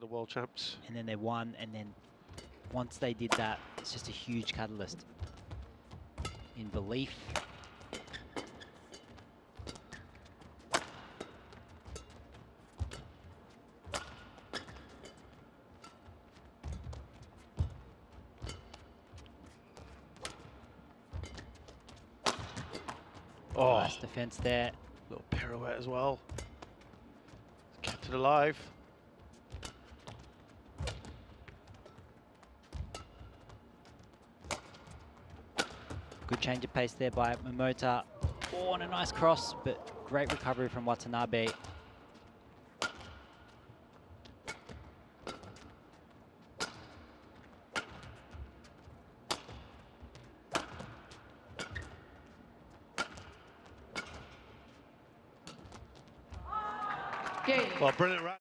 the world champs. And then they won, and then once they did that, it's just a huge catalyst in belief. Oh, Nice defense there. little pirouette as well. Kept it alive. Good change of pace there by Momota. Oh, and a nice cross, but great recovery from Watanabe. Well, brilliant.